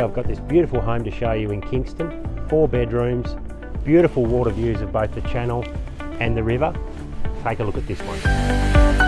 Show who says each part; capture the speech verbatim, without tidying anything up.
Speaker 1: I've got this beautiful home to show you in Kingston. Four bedrooms, beautiful water views of both the channel and the river. Take a look at this one.